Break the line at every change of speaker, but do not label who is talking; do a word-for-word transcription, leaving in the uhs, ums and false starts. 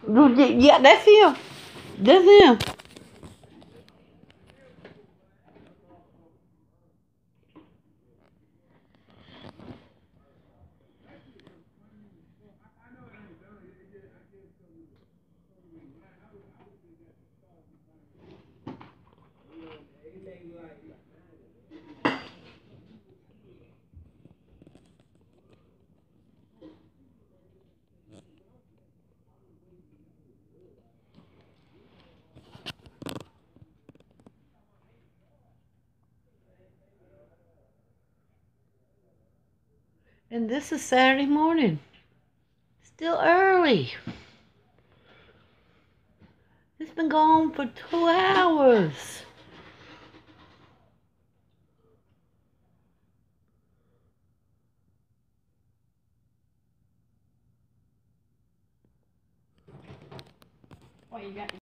Yeah, that's him. That's him. And this is Saturday morning. Still early. It's been gone for two hours. What you got?